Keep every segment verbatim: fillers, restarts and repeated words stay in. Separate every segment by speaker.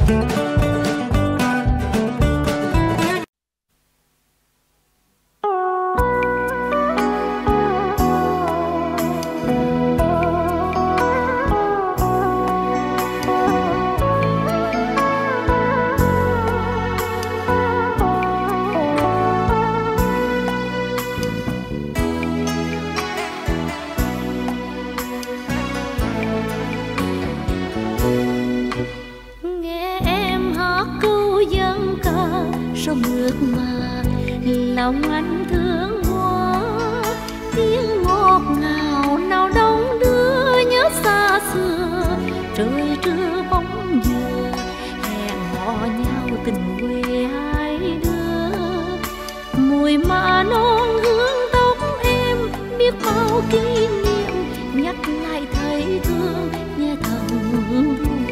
Speaker 1: lòng anh thương hoa, tiếng ngọt ngào nào đông đưa nhớ xa xưa. Trời trưa bóng dừa hẹn hò nhau tình quê hai đứa, mùi mà non hương tóc em biết bao kỷ niệm, nhắc lại thấy thương nghe thầm buồn.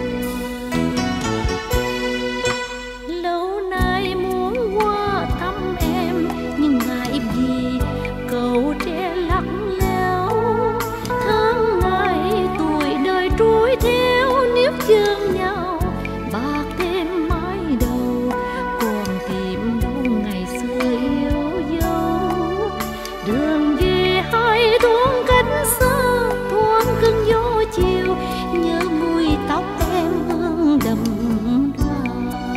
Speaker 1: Lâu nay muốn qua thăm em nhưng ngại vì cầu tre lặng lẽo, tháng ngày tuổi đời trôi theo níu chân nhau, bạc thêm mái đầu còn tìm đâu ngày xưa yêu dấu. Đường về hai thoáng cách xa, thoáng cơn gió chiều, nhớ mùi tóc em hương đậm đà.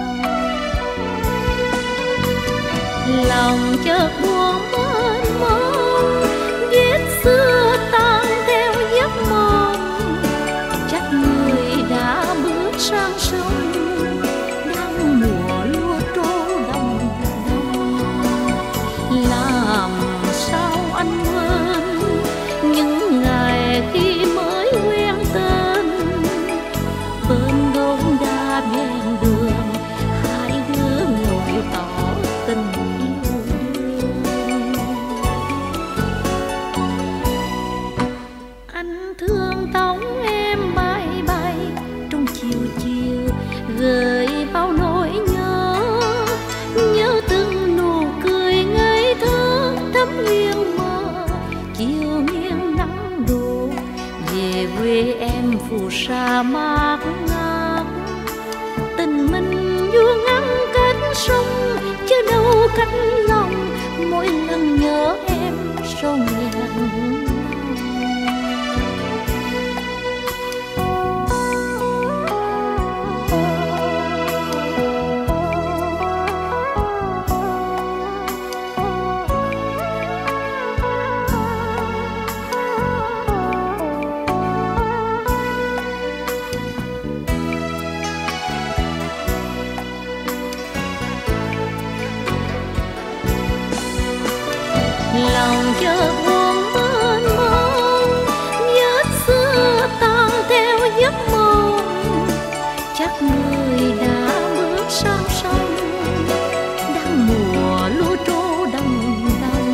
Speaker 1: Lòng chợt buồn mênh mông, vết xưa tan theo giấc mộng, chắc người đã bước sang sông, đang mùa lúa trổ đồng đồng. Làm sao anh quên những ngày khi mới quen tên, bên gốc đa ven đường hai đứa ngồi tỏ tình yêu đương. Anh thương tóc em bay bay trong chiều chiều, gợi bao nỗi nhớ, nhớ từng nụ cười ngây thơ thắm duyên mơ. Chiều nghiêng nắng đổ về quê em phù sa mát ngát, tình mình vuông ngắn cách sông chứ đâu cách lòng. Mỗi lần nhớ em sâu nghẹn lòng chợt buồn mênh mông, vết xưa tan theo giấc mộng, chắc người đã bước sang sông, đang mùa lúa trổ đồng đồng.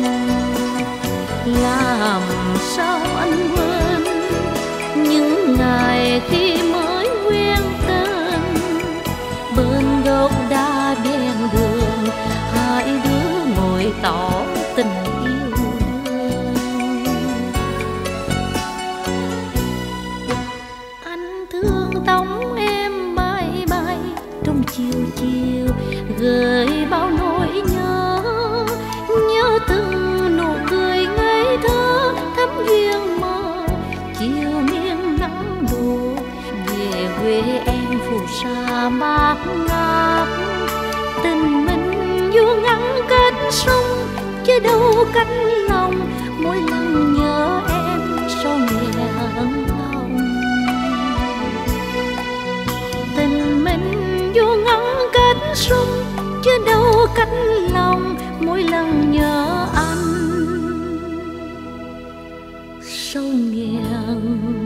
Speaker 1: Làm sao anh quên những ngày khi mới quen tên, bên gốc đa ven đường hai đứa ngồi tỏ tình yêu đương. Anh thương tóc em bay bay trong chiều chiều, gợi bao nỗi nhớ, nhớ từng nụ cười ngây thơ thắm duyên mơ. Chiều nghiêng nắng đổ về quê em phù sa mát ngát, tình mình vuông ngắn cách sông chứ đâu cách lòng. Mỗi lần nhớ em sâu nghẹn lòng, tình mình vuông ngắn cách sông chứ đâu cách lòng. Mỗi lần nhớ anh sâu nghẹn lòng.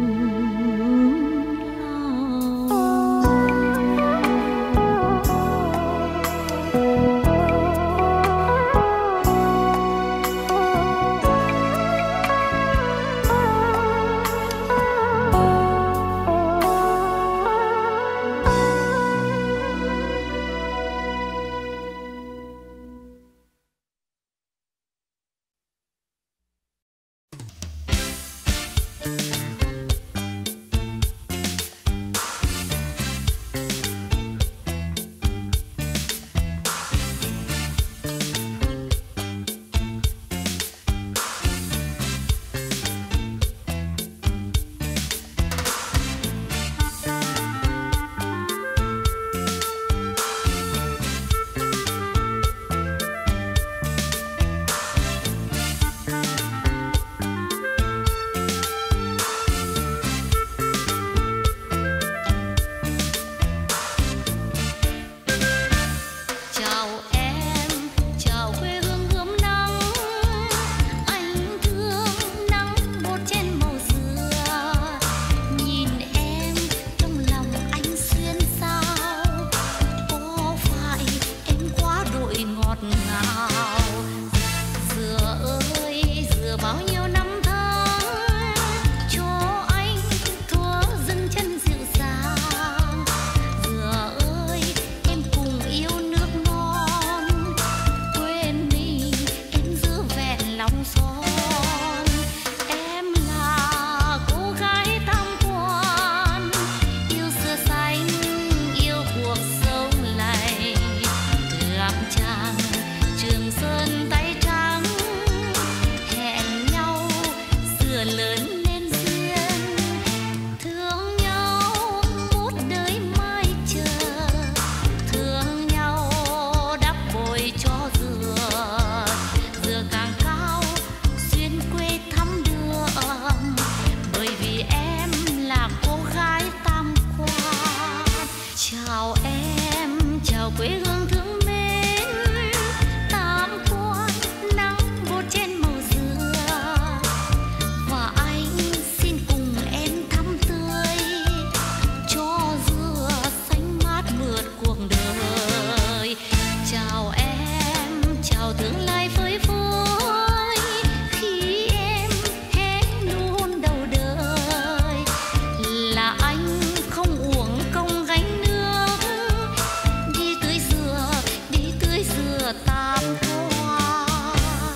Speaker 1: Chào em, chào quê hương thương mến, tam quan nắng bột trên màu dừa, và anh xin cùng em thắm tươi cho dừa xanh mát mượt cuộc đời. Chào em, chào tương lai phơi phới, khi em hé nụ hôn đầu đời, là anh không uổng công gánh nước, đi tưới dừa, đi tưới dừa tam quan.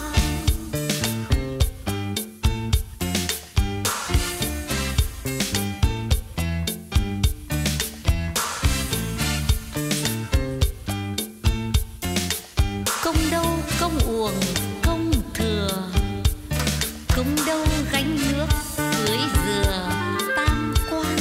Speaker 1: Công đâu công uổng công thừa, công đâu gánh nước tưới dừa tam quan.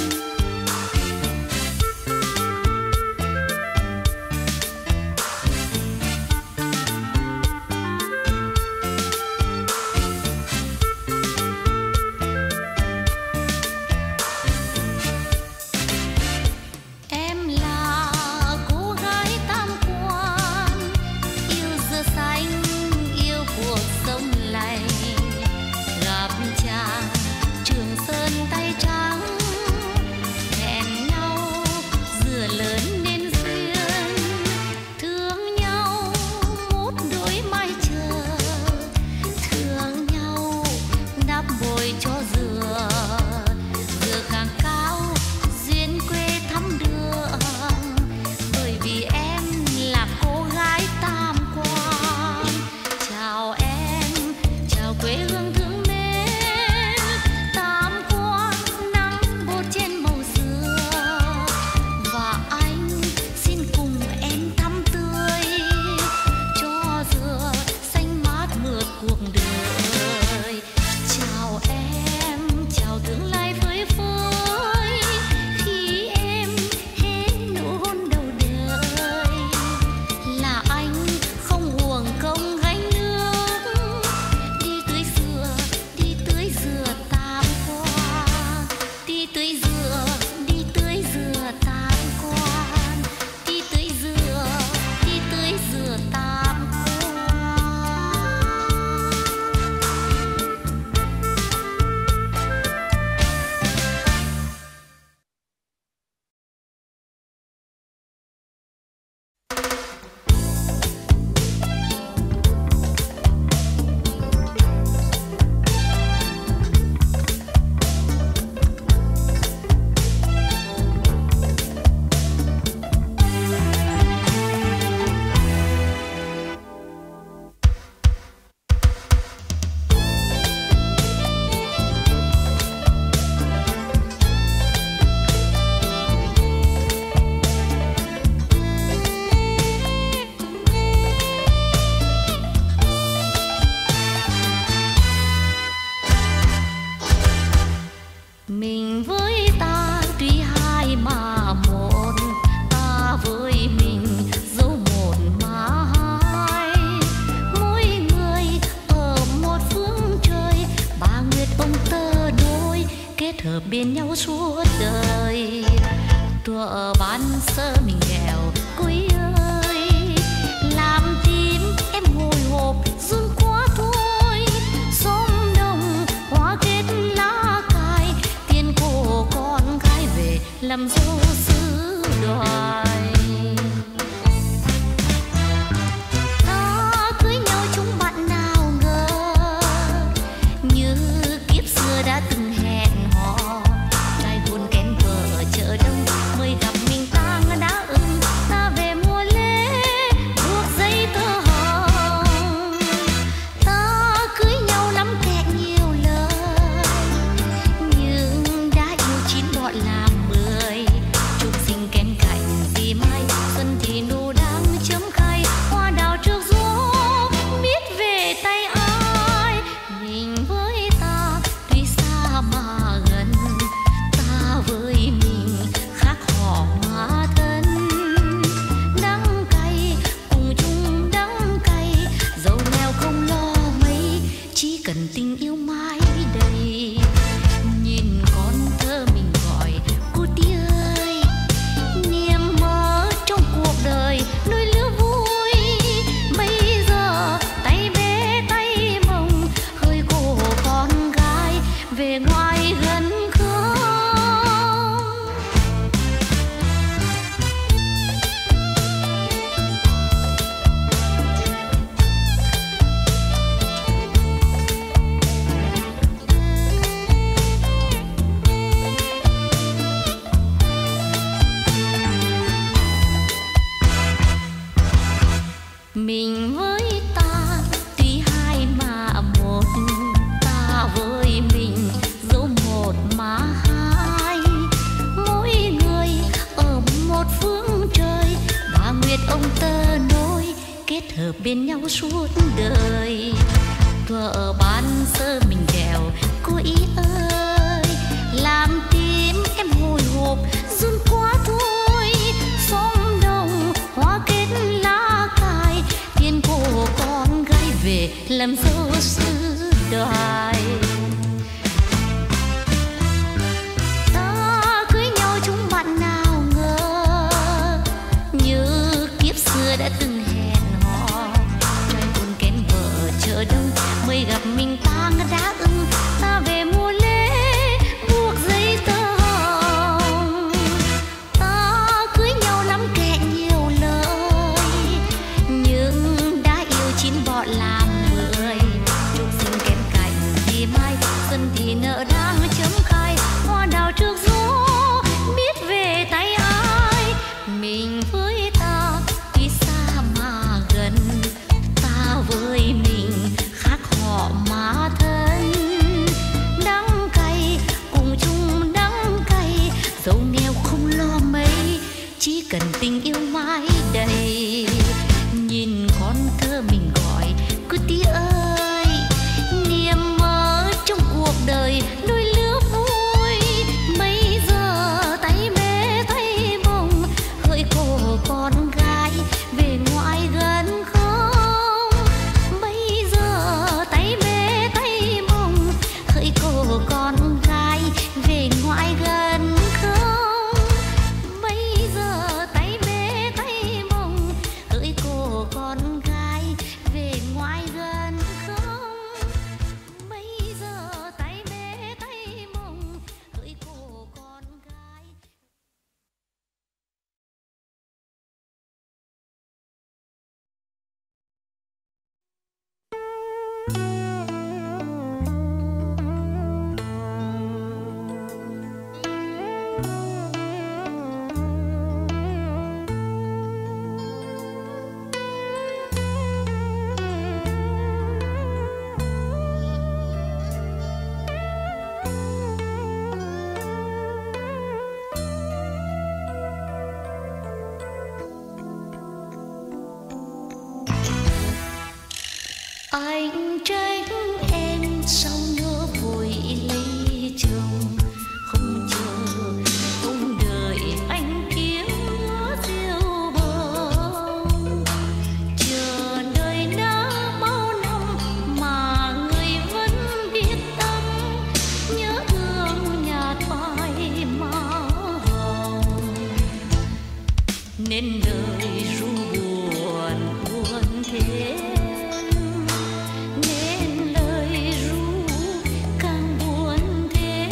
Speaker 1: Em là cô gái tam quan, yêu dừa xanh, yêu cuộc sống lành, gặp chàng Trường Sơn tay trắng, hẹn nhau dừa lớn nên duyên, thương nhau một đôi mai chờ, thương nhau đắp bồi cho dừa, dừa càng cao duyên quê thắm đường, bởi vì em là cô gái tam quan. Chào em, chào quê hương thương mến, tam quan nắng bột trên màu dừa, và anh xin cùng em thắm tươi cho dừa xanh mát mượt cuộc đời. Chào em, chào tương lai phơi phới, khi em hé nụ hôn đầu đời, là anh không uổng công gánh nước, đi tưới dừa, đi tưới dừa tam quan, đi tưới dừa, đi tưới dừa tam quan, đi tưới dừa, đi tưới dừa tam quan. Mình với ta tuy hai mà một, ta với mình dẫu một mà hai, mỗi người ở một phương trời, ba nguyệt ông tơ đôi kết hợp bên nhau suốt đời. Thuở ban sơ mình nghèo quý ơi, làm tim em hồi hộp run quá thôi, xóm đồng hoa kết lá cài, tiền cổ con gái về làm dâu xứ đoài. Ta cưới nhau chúng bạn nào ngờ, như kiếp xưa đã từng hẹn hò, trai buồn kén vợ chợ đông mới gặp mình ta đã ưng, ta về mua lễ buộc dây tơ hồng. Ta cưới nhau lắm kẹt nhiều lời, nhưng đã yêu chín bọn làm mười, chung sinh kén cạnh kết hợp bên nhau suốt đời. Vợ ban sơ mình đèo cô ý ơi, làm tim em hồi hộp run quá thôi. Phong đồng hoa kết lá cài, tiền cô con gái về làm dâu xứ đoài. Ta cưới nhau chúng bạn nào ngờ, như kiếp xưa đã từng hẹn hò. Trai buồn kén vợ chờ đông, mới gặp mình ta ngất đá ưng. Ta về mua lễ buộc giấy tờ hồng. Ta cưới nhau lắm kẻ nhiều lời, nhưng đã yêu chín bọn làm mười. Trúc sinh kém cạnh thì mai, xuân thì nợ đang chấm khai. Hoa đào trước gió biết về tay ai. Mình với ta tuy xa mà gần, ta với mình khác họ mà thân. Đắng cay cùng chung đắng cay, dẫu nghèo không lo mấy, chỉ cần tình yêu mãi đầy. Nhìn con thơ mình gọi cứ tí ơi, niềm mơ trong cuộc đời đôi lứa vui. Mấy giờ tay mẹ tay bồng, hỡi cô con gái về ngoại gần không. Mấy giờ tay mẹ tay bồng, hỡi cô con gái về ngoại gần không. Mấy giờ tay mẹ tay bồng, hỡi cô con gái về ngoại gần không. Mấy giờ tay mẹ tay bồng, hỡi cô con gái. Anh trách em sau nỡ vội lấy chồng, không chờ không đợi anh kiếm rượu bồng. Chờ đợi đã bao năm mà người vẫn biết tâm, nhớ thương nhạt phai má hồng. Nên đời ru buồn buồn thế, nên lời ru càng buồn thế.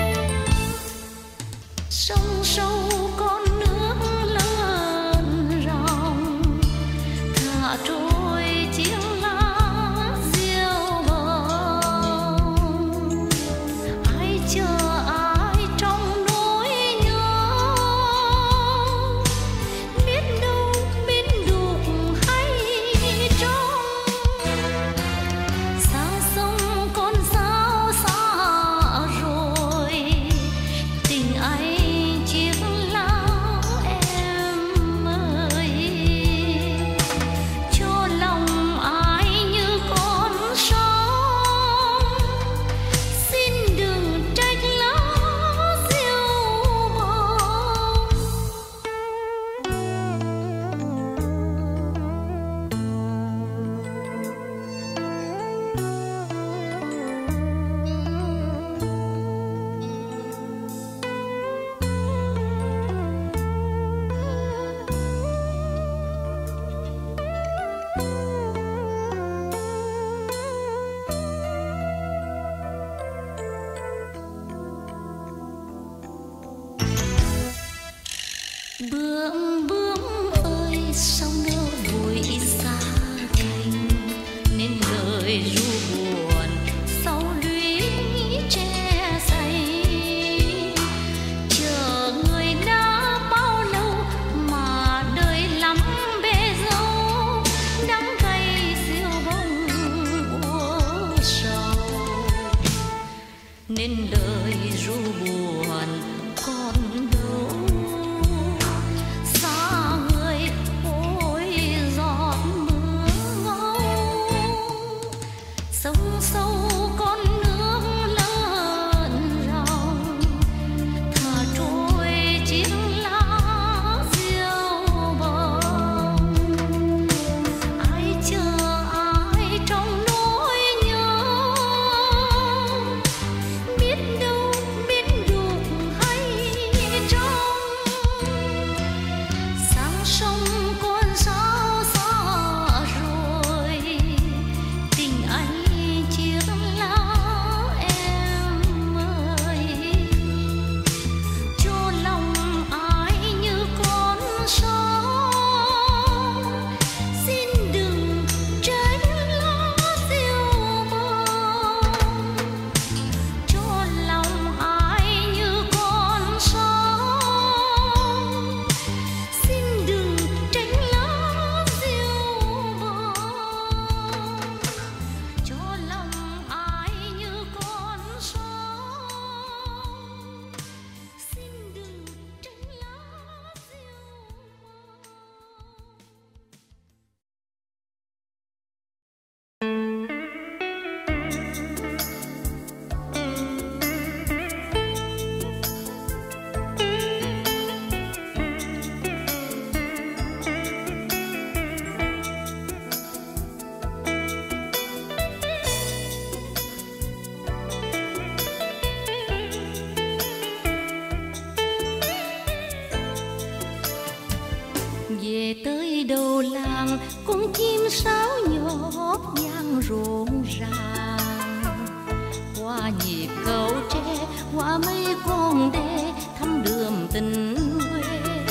Speaker 1: Sông sâu con nước lớn ròng, thả trôi chiếc lá diêu bồng. Ai chờ ai trong nỗi nhớ, biết đâu biết đục hay trong. Xa sông con sao xa rồi, tình anh chiếc lá em ơi. Cho lòng ai như con sóng, xin đừng trách lá diêu bồng. Bướm bướm ơi sao nỡ vội xa cành, nên lời ru buồn sau lũy tre say. Chờ người đã bao lâu mà đời lắm bể dâu, đắng cay diêu bông buồn sầu. Nên lời ru buồn còn đâu, xa người ôi về tới đầu làng con chim sáo nhỏ vang rộn ràng, qua nhịp cầu tre qua mấy con đê thăm đường tình quê.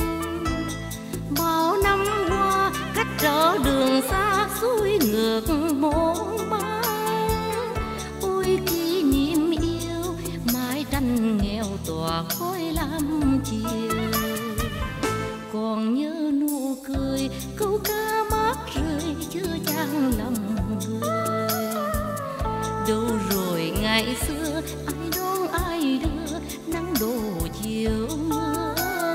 Speaker 1: Bao năm qua cách trở đường xa xuôi ngược môn ba, ôi kỷ niệm yêu mái tranh nghèo tỏa khói lam chiều. Còn nhớ nụ cười câu ca mát rơi chưa chan lòng người. Đâu rồi ngày xưa ai đón ai đưa nắng đổ chiều mưa.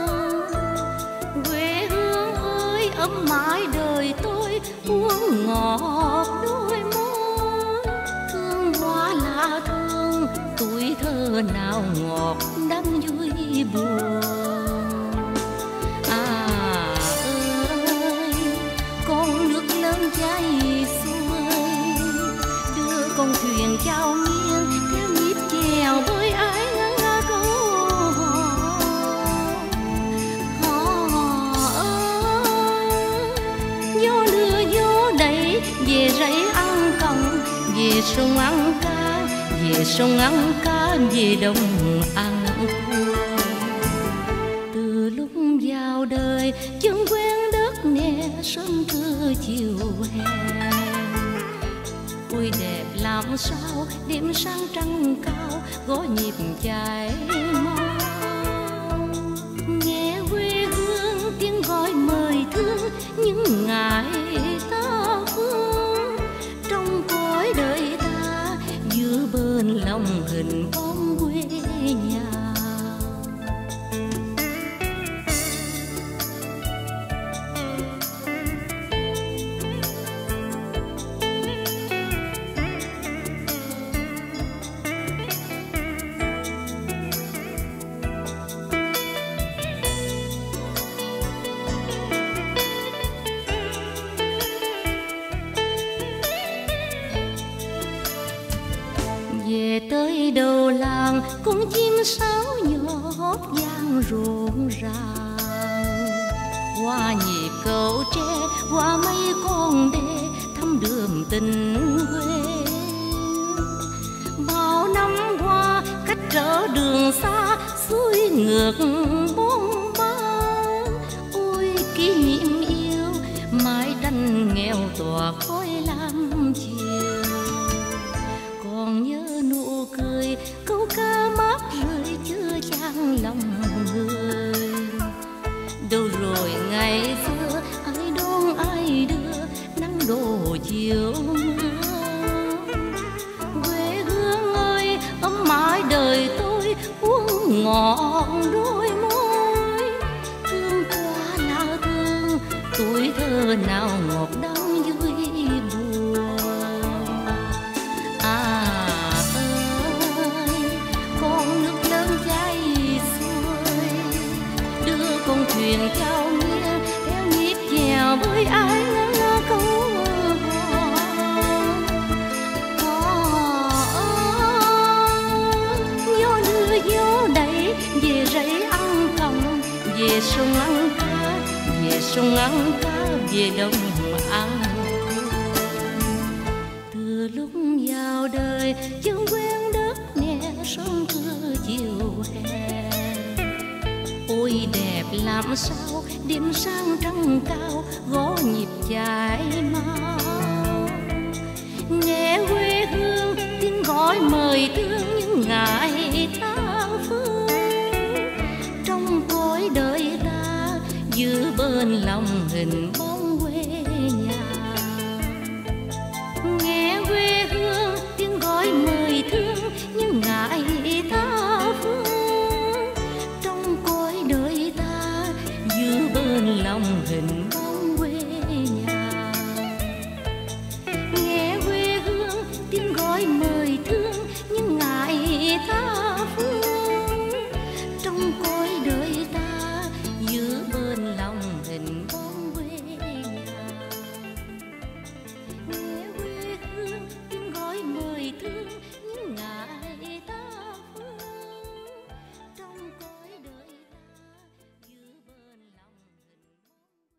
Speaker 1: Quê hương ơi ấm mãi đời tôi uống ngọt đôi môi. Thương hoa là thương tuổi thơ nào ngọt đắng vui buồn. Con thuyền trao nghiêng theo nhịp chèo với ái ngân nga câu hò ơi. Gió lưa gió đẩy về rẫy ăn còng, về sông ăn cá, về sông ăn cá, về đồng ăn cua. Từ lúc vào đời chân quen đất nè sớm trưa chiều hè. Ôi đẹp làm sao đêm sáng trăng cao gõ nhịp chạy mau. Nghe quê hương tiếng gọi mời thương những ngày ta phương. Trong cõi đời ta giữa bên lòng hình bóng quê nhà. Về tới đầu làng con chim sáo nhỏ vang rộn ràng, qua nhịp cầu tre qua mấy con đê thăm đường tình quê. Bao năm qua cách trở đường xa xuôi ngược bóng ba, ôi kỷ niệm yêu mái tranh nghèo tỏa khói lam chiều. Còn nhớ nụ cười câu ca mát rơi chưa chan lòng người. Đâu rồi ngày xưa ai đón ai đưa nắng đổ chiều mưa. Quê hương ơi ấm mãi đời tôi uống ngọt đôi môi. Thương quá là thương tuổi thơ nào ngọt đắng vui buồn. Con thuyền trao nghiêng theo nhịp chèo với ái ngân nga câu hò. Gió lưa gió đẩy về rẫy ăn còng, về sông ăn cá, về sông ăn cá, về đồng ăn cua. Từ lúc vào đời chân quen đất nè sớm trưa chiều hè. Ôi đẹp làm sao đêm sáng trăng cao gõ nhịp chạy mau. Nghe quê hương tiếng gọi mời thương những ngày ta phương. Trong cõi đời ta giữa bên lòng hình bóng quê nhà. Nghe quê hương tiếng gọi mời thương những ngày ta phương. Bên lòng hình bóng quê nhà. Nghe quê hương tiếng gọi mời thương những ngày ta phương. Trong cõi đời ta giữa bên lòng hình bóng quê nhà. Nghe quê hương tiếng gọi mời thương những ngày ta phương. Trong cõi đời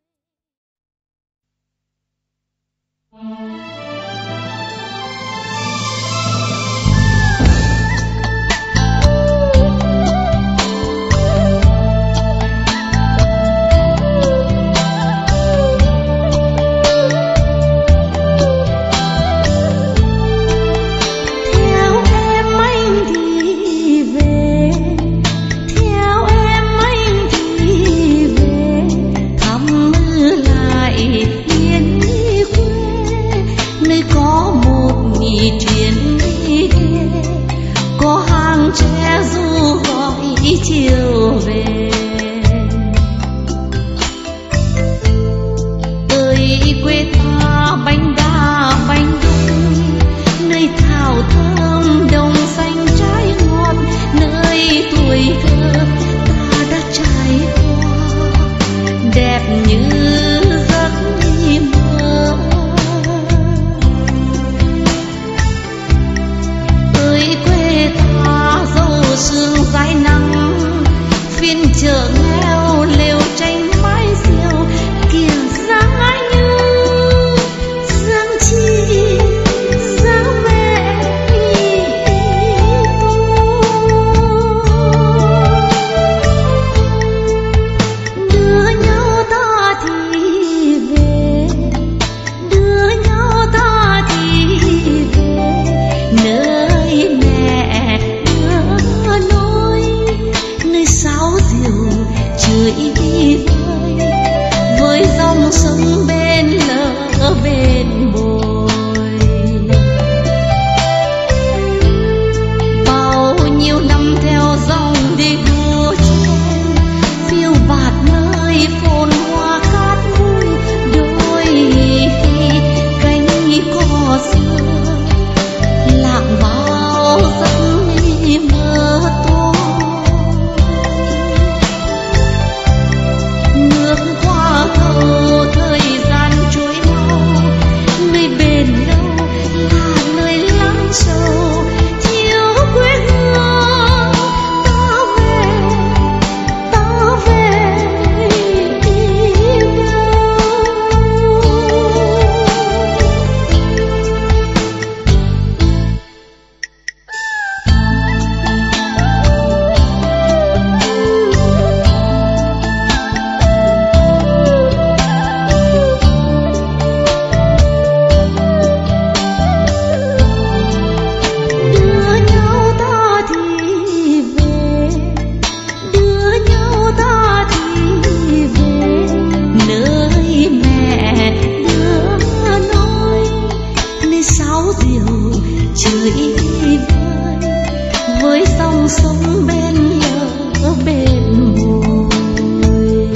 Speaker 1: đẹp như giấc mơ. Ơi quê ta dâu sương dãi nắng, phiên chợ nghèo lều tranh mái diều, kìa dáng ai như dáng chị dáng mẹ tôi. Đưa nhau ta thì về, đưa nhau ta thì về, nơi mẹ đưa lối, nơi sáo diều chơi vơi, với dòng sông bên lỡ bên bồi. Bao nhiêu năm theo dòng đi đua chen, phiêu bạt nơi phồn hoa cát bụi, đôi cánh cỏ xưa lạc vào giấc mơ tôi. Nước qua cầu thời gian trôi mau, nơi bền lâu là nơi lắng sâu, chiều quê hương ta về, ta về đâu. Đưa nhau ta thì về, đưa nhau ta thì về, nơi mẹ đưa lối, nơi sáo diều chơi vơi, với dòng sông bên lỡ bên bồi.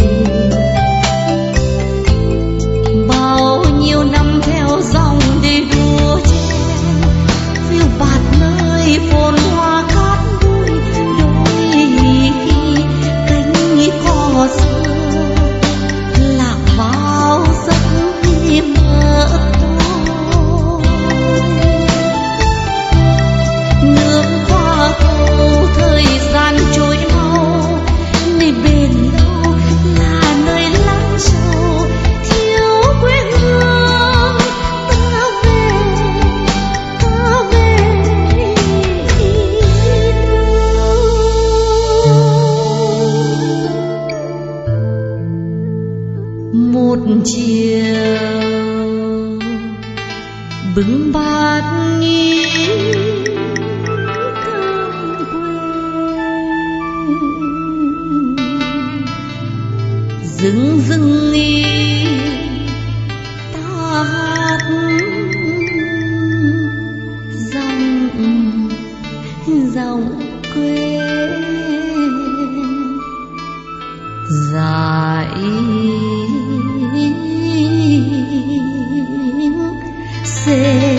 Speaker 1: Bao nhiêu năm theo dòng đi đua chen, phiêu bạt nơi phồn hoa cát bụi, đôi cánh cỏ xưa lạc vào giấc mơ tôi. Nước qua cầu thời gian trôi mau, nơi bền lâu là nơi lắng sâu, thiếu quê hương ta về, ta về đâu. Một chiều bưng bát nghi cơm quê, dưng dưng nghi ta hát dòng dòng quê dải xê.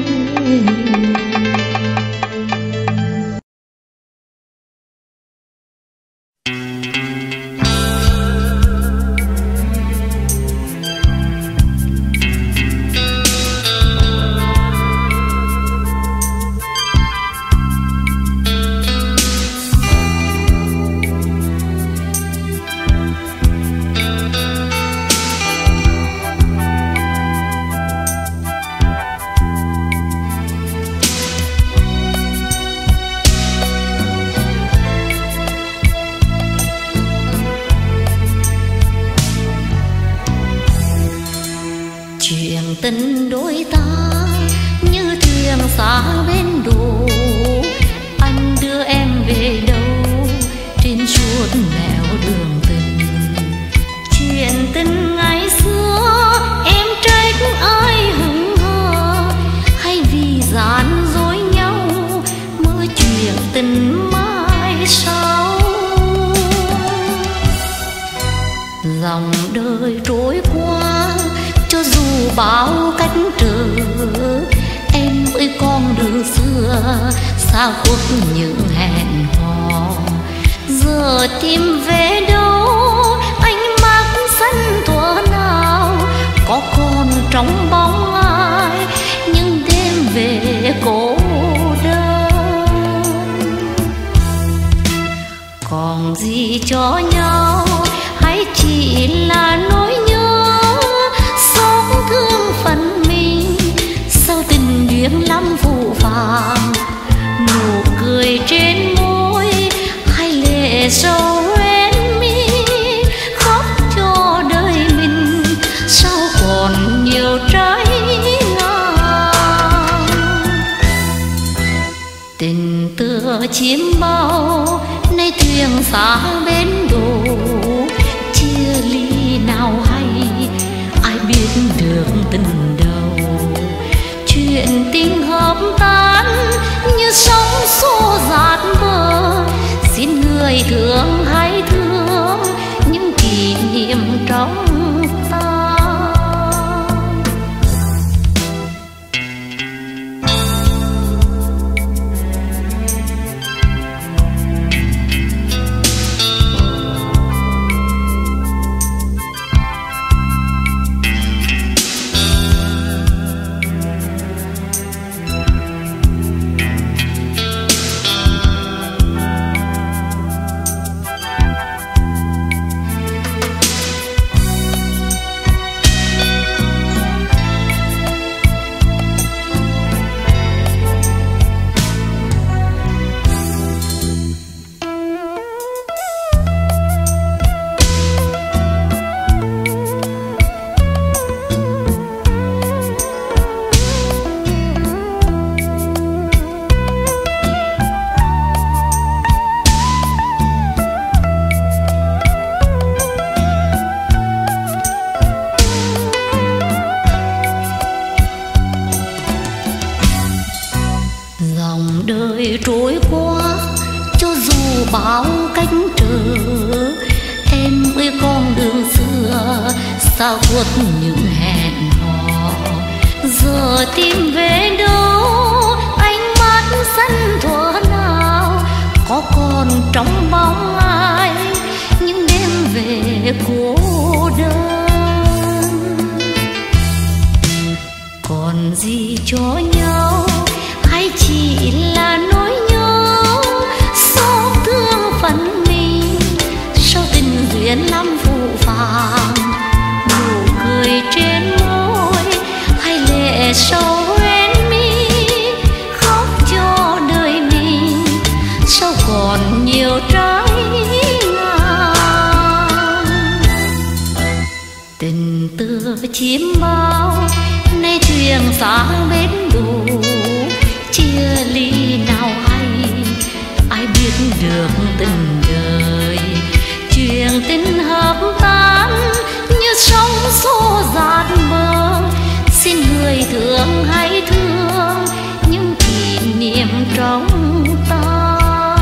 Speaker 1: Tình đôi ta như thuyền xa bên đổ, anh đưa em về đâu trên suốt nẻo đường tình. Chuyện tình ngày xưa em trách ai hững hờ, hay vì gian dối nhau mơ chuyện tình mai sau. Dòng đời trôi qua cho dù bao cách trở, em với con đường xưa xa khuất những hẹn hò. Giờ tìm về đâu ánh mắt xanh trong bóng ai, những đêm về cô đơn. Còn gì cho nhau hay chỉ là nỗi nhớ, xót thương phần mình sau tình duyên lắm phũ phàng. Nụ cười trên môi hay lệ sâu hoen mi, khóc cho đời mình sao còn nhiều trái ngang. Tình tựa chim bao nay thuyền xa bến đổ, chia ly nào hay ai biết được tình đầu. Chuyện tình hợp tan như sóng xô dạt bờ, xin người thương hãy thương những kỷ niệm trong ta. Trôi qua cho dù bao cách trở, em ơi con đường xưa sao khuất những hẹn hò. Giờ tìm về đâu ánh mắt sân thuở nào, có còn trong bóng ai những đêm về cô đơn. Còn gì cho nhau hay chỉ là nỗi nhớ, xót thương phần mình sau tình duyên lắm phũ phàng. Nụ cười trên môi hay lệ sâu hoen mi, khóc cho đời mình sao còn nhiều trái ngang. Tình tựa chim bao nay thuyền xa bến đổ, chia ly nào hay ai biết được tình đời. Chuyện tình hợp tan như sóng xô dạt bờ, xin người thương hãy thương những kỷ niệm trong ta.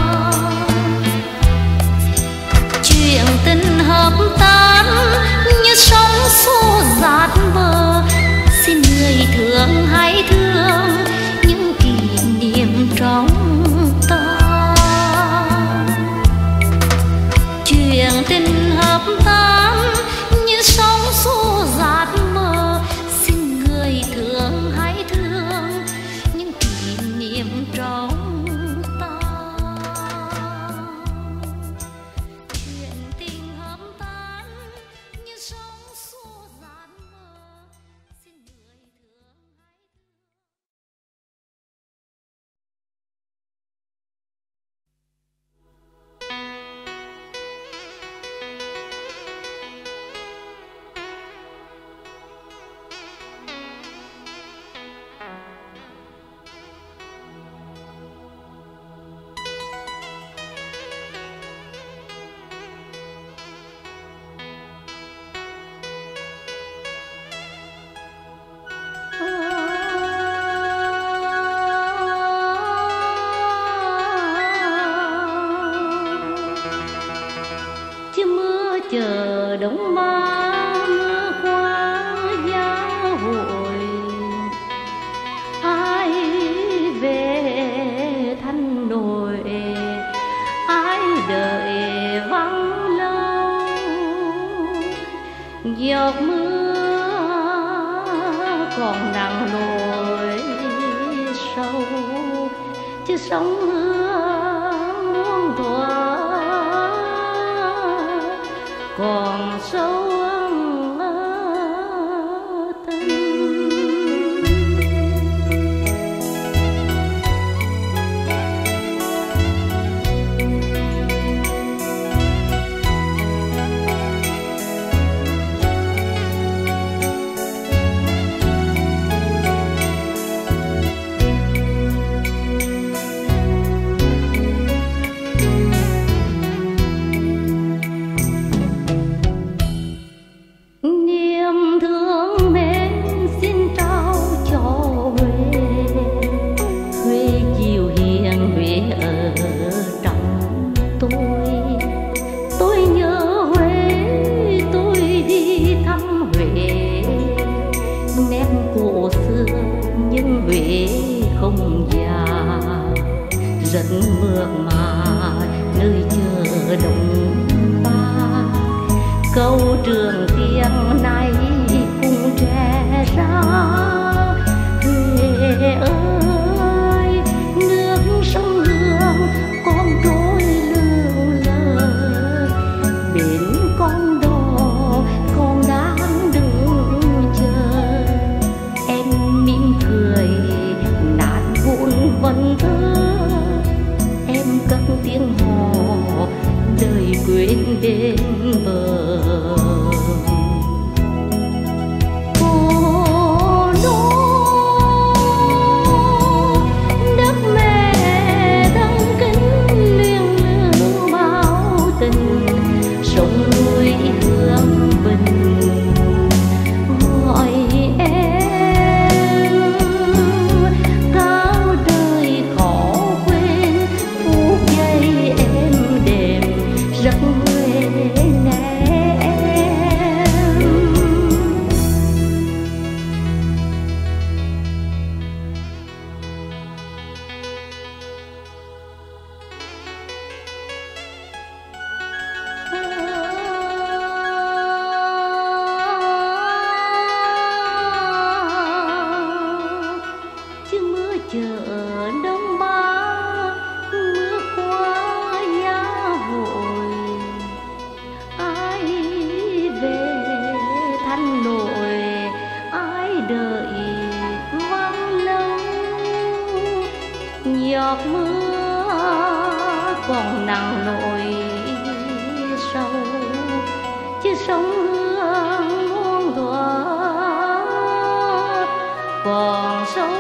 Speaker 1: Chuyện tình hợp tan như sóng xô dạt bờ, xin người thương hãy thương những kỷ niệm trong ta. Chuyện tình hợp tan như sóng xô dạt mơ, xin người thương hãy thương những kỷ niệm trong ta. Chuyện tình hợp tan như sóng xô dạt mơ, xin người thương hãy thương. Chờ đông mang qua giá hội, ai về thanh đồi, ai đợi vắng lâu. Giọt mưa còn nặng nỗi sâu, chứ sống hương muôn thuở còn sâu không già rất mượt mà nơi chờ đông ba câu trường tiếng này cùng trẻ ra Huế ơi nước sông Hương con trôi lững lờ bên con đò con đang đứng chờ em mỉm cười vẫn thơ em cất tiếng hò đời quên đến bờ cô đô đất mẹ thăng kính luyện lưu bao tình sông núi hương bình hỏi em chợ đông ba mưa qua giá hội ai về thanh nội ai đợi vắng lâu giọt mưa còn nặng nỗi sâu chứ sông hương muôn thuở còn sâu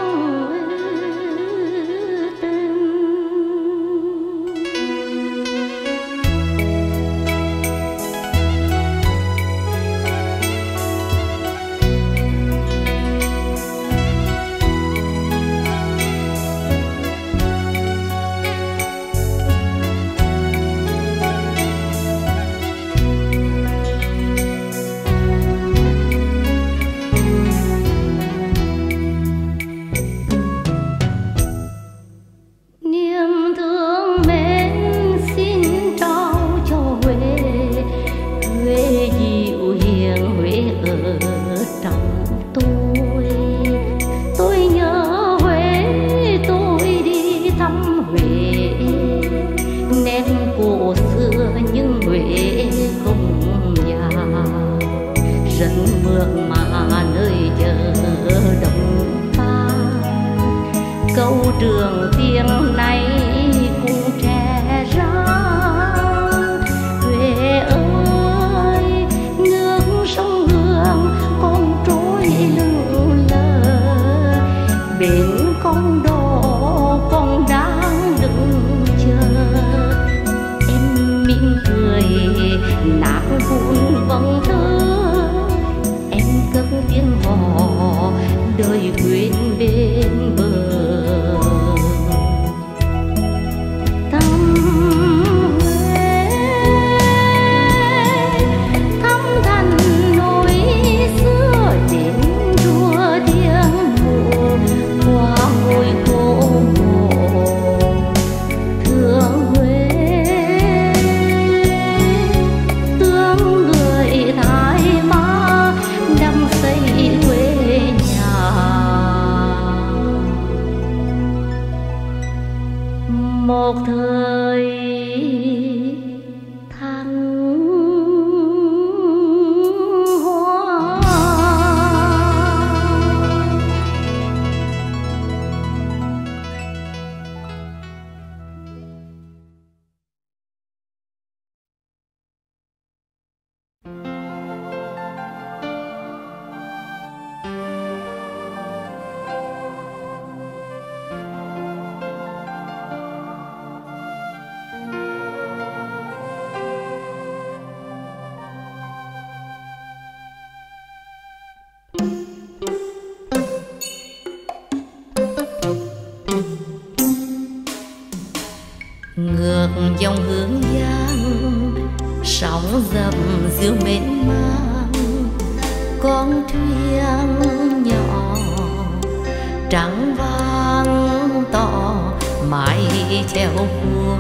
Speaker 1: rất mượt mà nơi chờ đông ba câu trường tiếng này cùng trẻ ra Huế ơi nước sông Hương con trôi lững lờ bên con đò con đang đứng chờ em mỉm cười nát vụn vầng thơ cất tiếng hò đời quên bên bờ. Ngược dòng Hương Giang sóng dập dịu mênh mang, con thuyền nhỏ trắng vàng tỏ mãi chèo cua,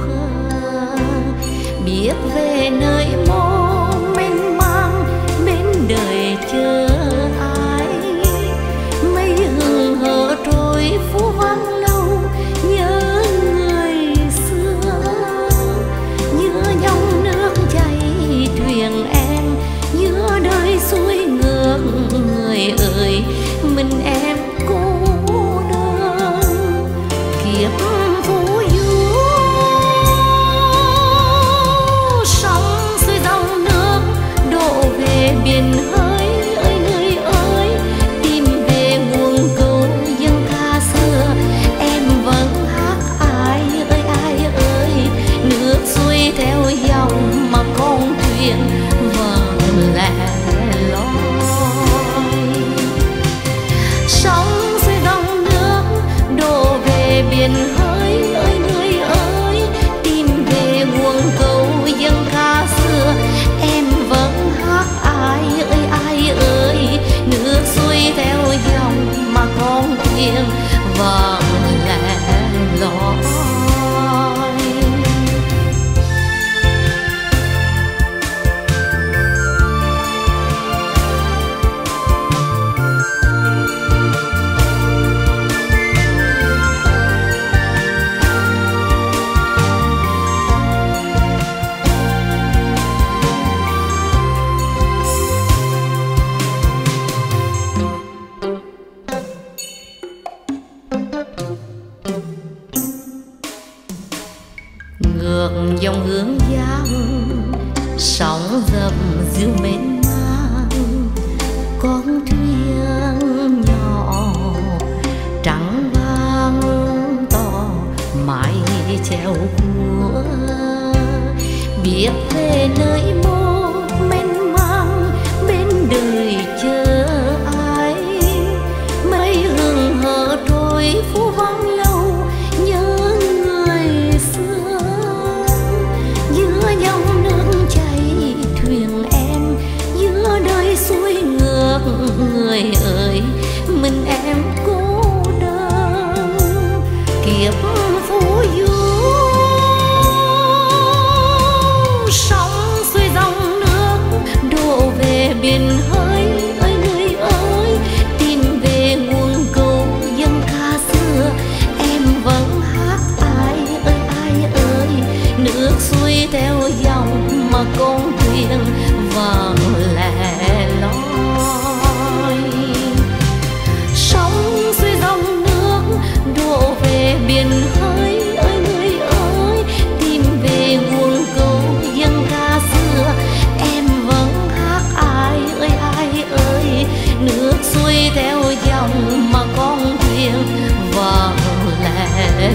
Speaker 1: biết về nơi mô mênh mang bên đời chờ ai. Mây hừng hờ trôi phố vắng lâu, nhớ người xưa, nhớ dòng nước chảy thuyền em, nhớ đời xuôi ngược người ơi, mình em cô đơn kiếp phú du. Sóng xuôi dòng nước đổ về biển hơi ơi người ơi, tìm về nguồn câu dân ca xưa em vẫn hát ai ơi ai ơi. Nước xuôi theo dòng mà con thuyền vẫn lẻ loi. Sóng xuôi dòng nước đổ về biển hơi ơi người ơi, tìm về nguồn câu dân ca xưa em vẫn hát ai ơi ai ơi. Nước xuôi theo dòng mà con thuyền vẫn lẻ loi. Ngược dòng Hương Giang sóng dập dịu mênh mang, con thuyền nhỏ trắng vàng to mãi chèo cua, biết về nơi mô mênh mang bên đời chờ ai. Mây hừng hờ trôi phố vắng lâu, nhớ người xưa, giữa dòng nước chảy thuyền em, giữa đời xuôi ngược người ơi, mình em cô đơn kiếp phú du. Sóng xuôi dòng nước đổ về biển hơi ơi người ơi, tìm về nguồn câu dân ca xưa em vẫn hát ai ơi ai ơi. Nước xuôi theo dòng mà con thuyền vẫn lẻ loi. Sóng xuôi dòng nước đổ về biển hơi ơi người ơi, tìm về nguồn câu dân ca xưa em vẫn hát ai ơi ai ơi. Nước xuôi theo dòng mà con thuyền vẫn lẻ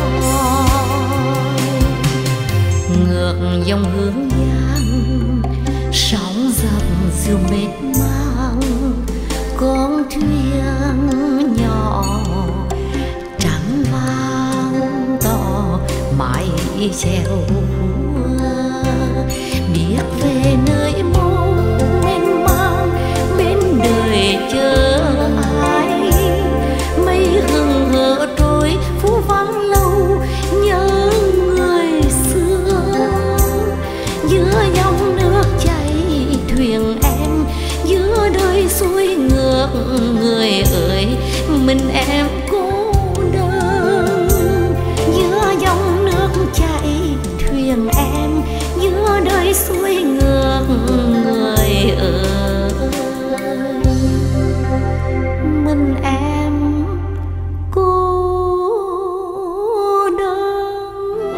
Speaker 1: loi. Ngược dòng Hương Giang sóng dập dịu mênh mang, con thuyền nhỏ trắng vàng to mãi chèo cua, biết về nơi mô mênh mang bên đời chờ ai. Mây hừng hờ trôi phố vắng lâu, nhớ người xưa, giữa dòng nước chảy thuyền em, giữa đời xuôi ngược người ơi, mình em cô đơn giữa dòng nước chảy thuyền em, giữa đời xuôi ngược người ơi, mình em cô đơn.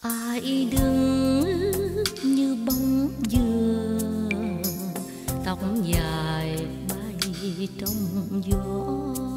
Speaker 1: ai đứng như bóng dừa, tóc dài bay trong gió.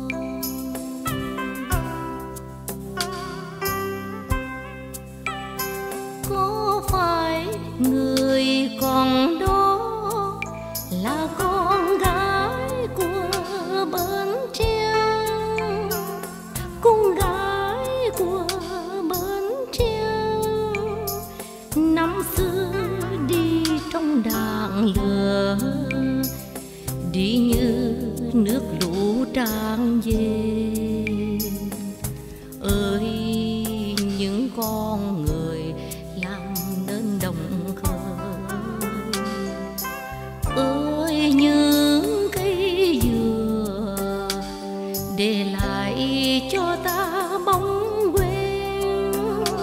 Speaker 1: Có phải người còn đó là con gái của Bến Tre, con gái của Bến Tre, năm xưa đi trong đàn lửa, đi như nước lũ tràn về. Ơi những con người làm nên đồng khơi, ơi những cây dừa để lại cho ta bóng quên,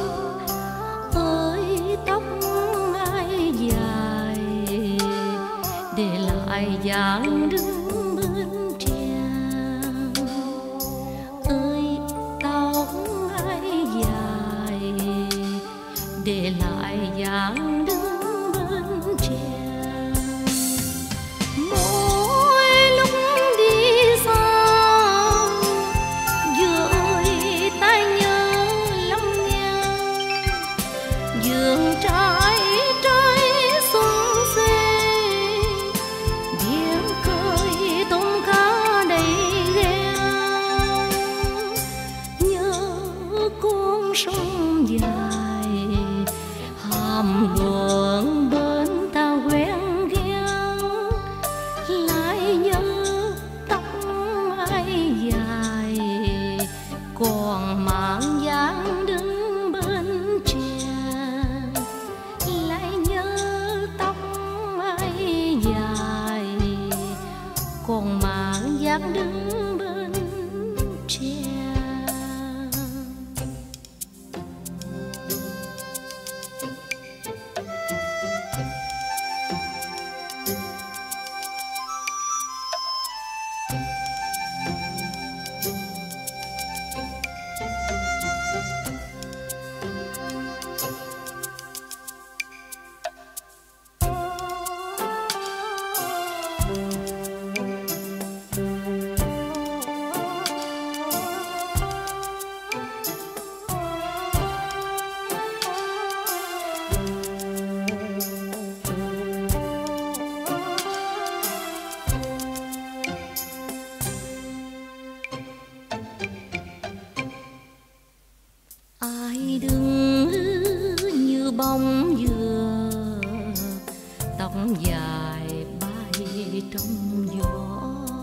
Speaker 1: ơi tóc ai dài để lại dáng đứng bên tre, ơi tóc ai dài để lại dáng đứng bên tre. Mỗi lúc đi xa vừa ơi ta nhớ lắm nghe, vườn trái trái xuân xê, biển khơi tôm cá đầy ghe, nhớ con sông dài hàm luồng bên ta quen ghen, lại nhớ tóc ai dài còn mang dáng đứng bên tre, lại nhớ tóc ai dài còn mang dáng đứng bên tre. Ai đứng như bóng dừa, tóc dài bay trong gió.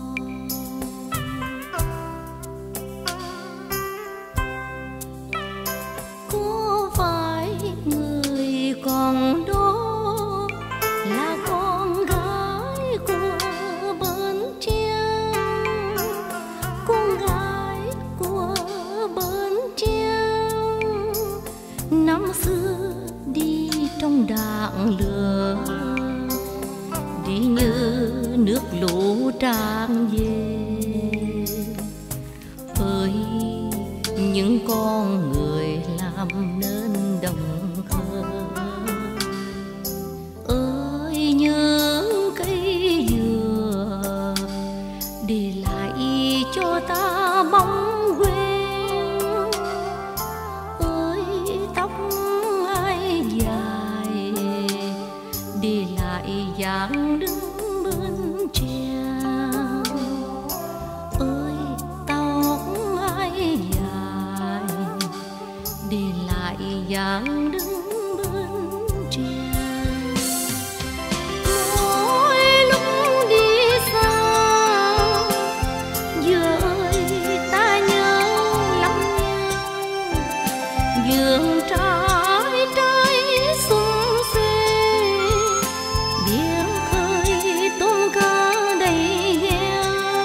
Speaker 1: Có phải người còn đó là con gái của Bến Tre, con gái của Bến Tre, năm xưa đi trong đàn lửa, đi như nước lũ tràn về. Ơi những con người làm nên đồng khơi, ơi những cây dừa để lại cho ta bóng quên, ơi tóc ai dài để lại dáng đứng bên tre, ơi tóc ai dài để lại dáng đứng bên tre. Mỗi lúc đi xa vừa ơi ta nhớ lắm nghe, vườn trái trái xuân xê, biển khơi tôm cá đầy ghe,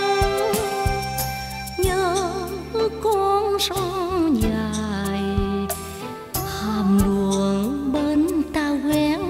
Speaker 1: nhớ con sông dài hàm luồng bên ta quen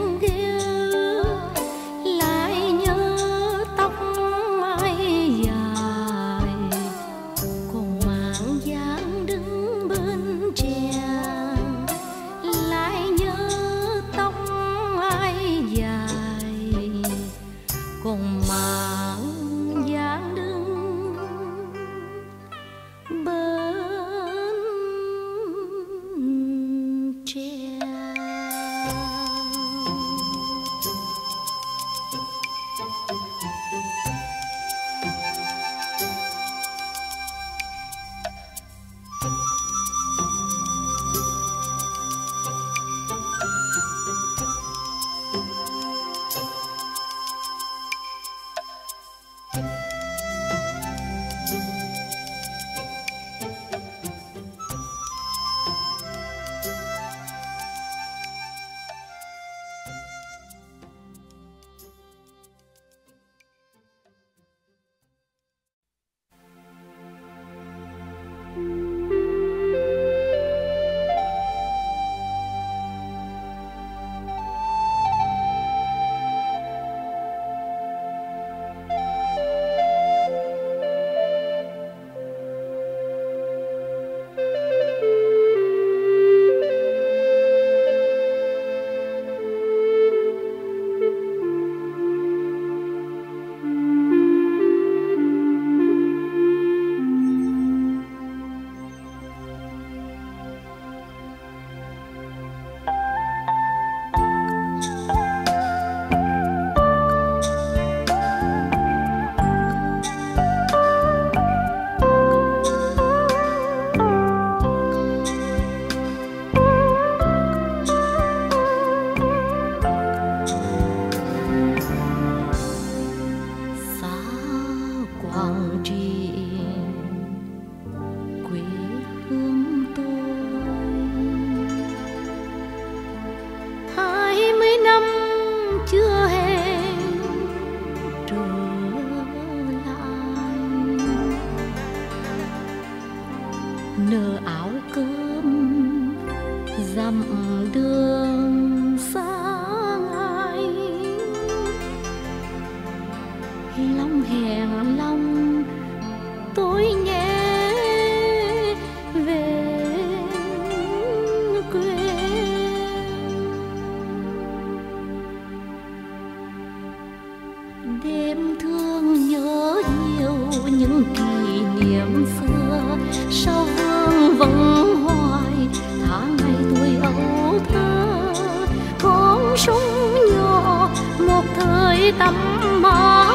Speaker 1: tắm máu.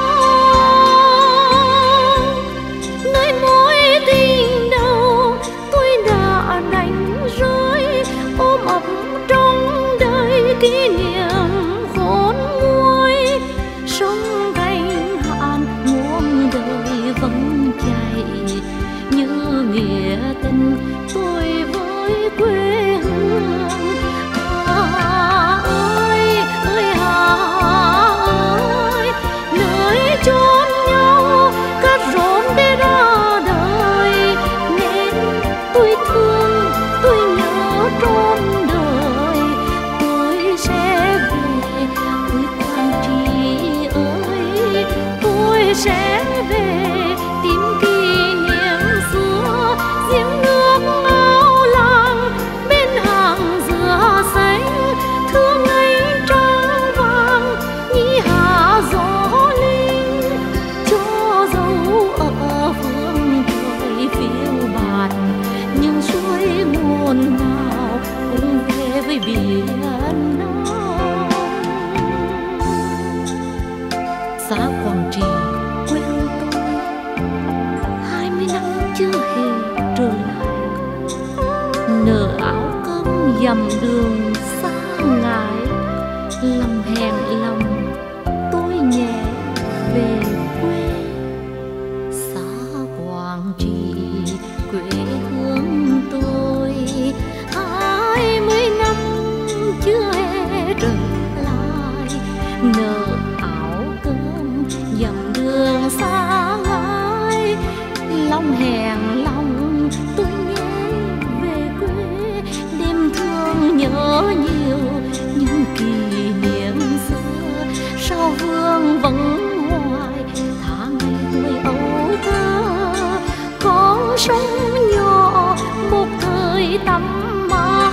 Speaker 1: Nơi mối tình đầu tôi đã đánh rơi, ôm ấp trong đời kỷ niệm khôn nguôi. Sông Thanh Hàn muôn đời vẫn chảy, như nghĩa tình tôi với quê hương. À ơi ơi hà ơi, nơi chốn nhau cắt rốn để ra đời, nên tôi thương tôi nhớ trọn đời. Tôi sẽ về ơi Quảng Trị ơi, tôi sẽ về tìm kỷ niệm xưa, giếng nước ao làng bên hàng dừa xanh. Thương ấy trăng vàng nhĩ hà gió linh, cho dấu ở phương trời phiêu bạt. Nhưng suối nguồn nào cũng về với biển Nam. Xã Quảng Trị quê hương tôi, hai mươi năm chưa hề trở lại. Nở áo cơm dằm đường xa ngại, lòng hẹn lòng tôi nhẹ về quê. Xã Quảng Trị quê hương tôi, hai mươi năm chưa hề trở lại. Nở áo cơm dằm đường xa ngại, lòng hẹn lòng tôi nhé về quê. Đêm thương nhớ nhiều những kỷ niệm xưa, sao vương vẫn hoài thả ngày tuổi ấu thơ. Con sông nhỏ một thời tắm mát,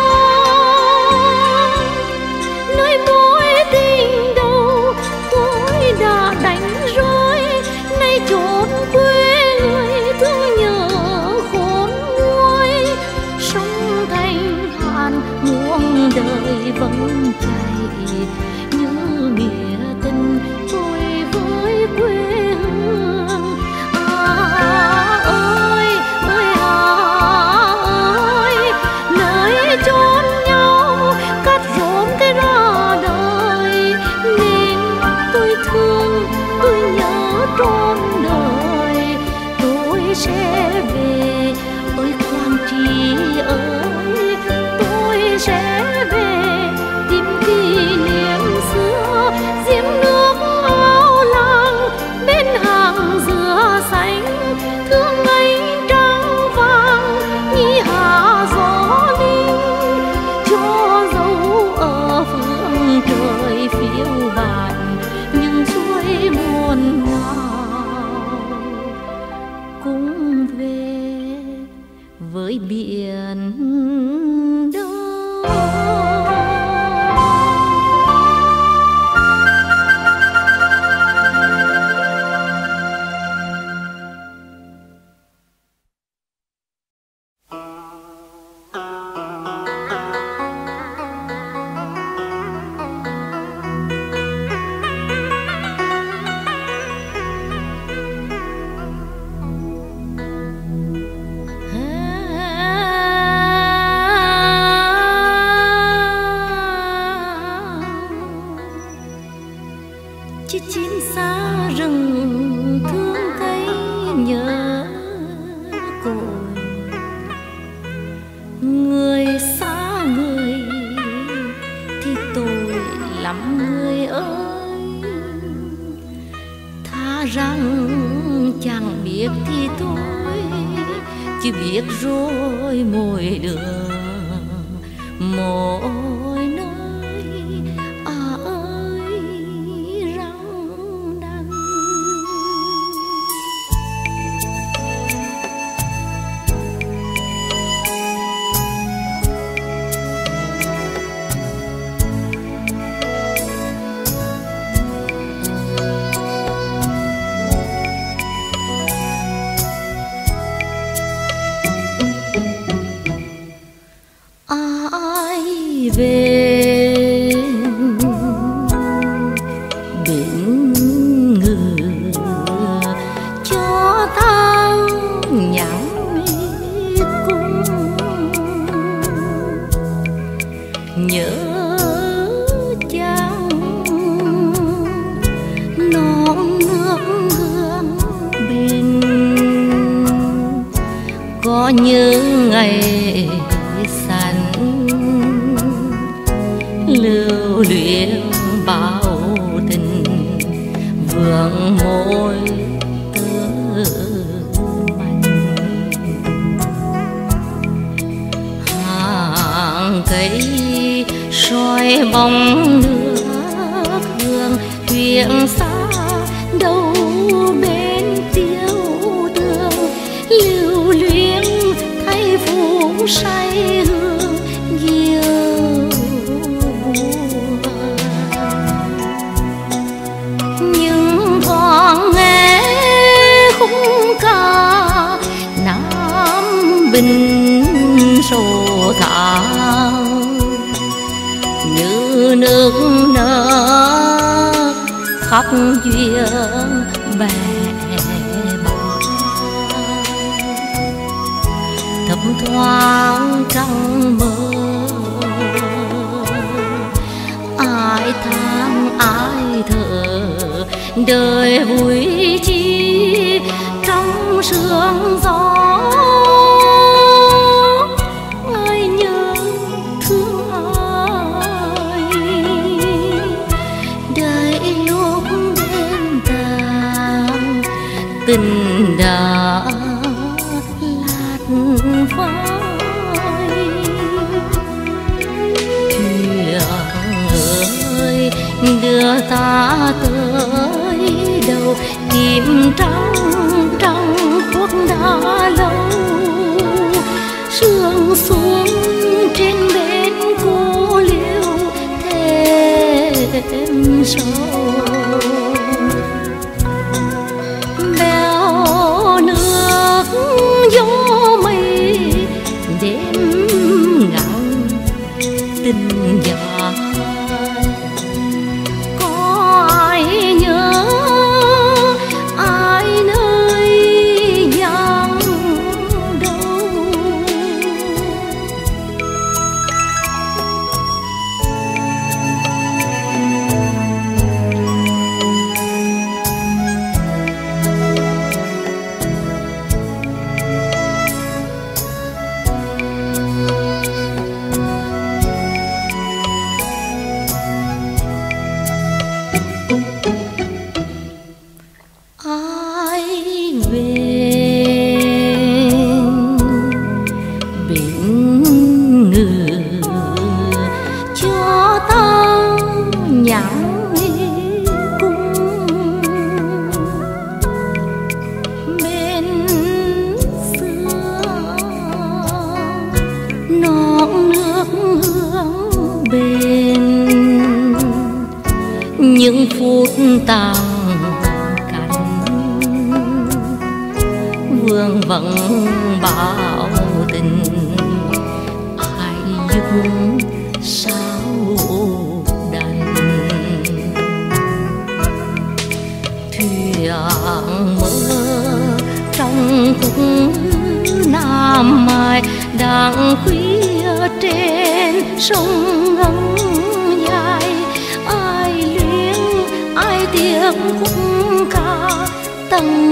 Speaker 1: nơi mối tình đầu tôi đã đánh rơi. Nay chốn quê người thương nhớ khôn nguôi. Sông Thanh Hàn muôn đời vẫn chảy, như nghĩa tình tôi với quê hương. À ơi ơi hà ơi, nơi chốn nhau cắt rốn cái ra đời, nên tôi thương tôi nhớ trọn đời. Tôi sẽ về ơi Quảng Trị ơi, tôi sẽ về tìm kỷ niệm xưa, giếng nước ao làng bên hàng dừa xanh. Thương ấy trăng vàng nhĩ hà gió linh, cho dấu ở phương trời phiêu bạt. Nhưng suối nguồn nào cũng về với biển Đông. Chiếc chim xa rừng thương cây nhớ cội, người xa người thì tội lắm người ơi. Tha rằng chẳng biết thì thôi, chỉ biết rồi mỗi đường mỗi nơi. À ơi răng đắng, về có những ngày sẵn lưu luyến bao tình vương môi tơ mành hàng cây soi bóng nước hương thuyền xa đâu bên tiêu đường lưu luyến thay phủ say hương nhiều buồn nhưng thoáng nghe khung ca Nam Bình sổ thang như nước nở khắp duyên bè bờ thấp thoáng trong mơ ai than ai thở đời vui chi trong sương gió ai nhớ thương ai đời lúc bên tàn tình đã lạt phai thuyền ơi đưa ta tới đâu tìm trắng trong khuất đã lâu sương xuống trên bên cô liêu thêm sâu bèo nước gió mây đêm ngàn tình dài có ai nhớ ai nơi giang đâu ai về bên ngự cho ta nhắn cung bên xưa non nước hương bên những phút tàn vương vẫn bảo tình ai dung sao đành thuyền mơ trong khung Nam Mai đang khuya trên sông ngân dài ai luyến ai tiếc khung ca tầng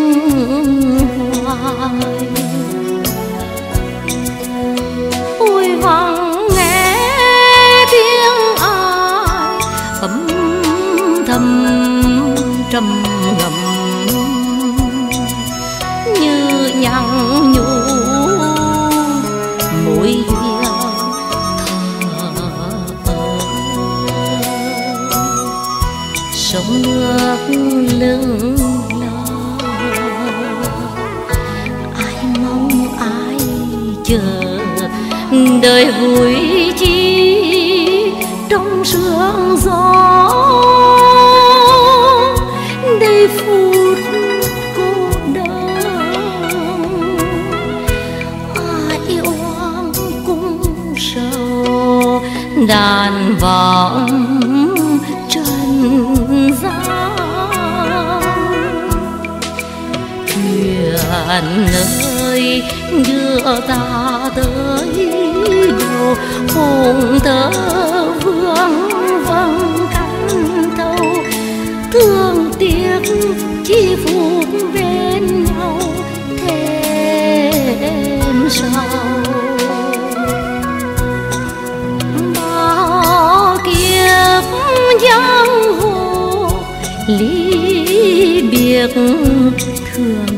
Speaker 1: ôi vắng nghe tiếng ai âm thầm trầm ngầm như nhằng nhủ mối duyên thờ sông nước lưng chờ đời vui chi trong sương gió đây phút cô đơn ai oan cũng sầu đàn vọng trần gian thuyền ơi đưa ta tới đâu hồn tơ vương vâng cánh thâu thương tiếc chỉ phụ bên nhau thêm việc thường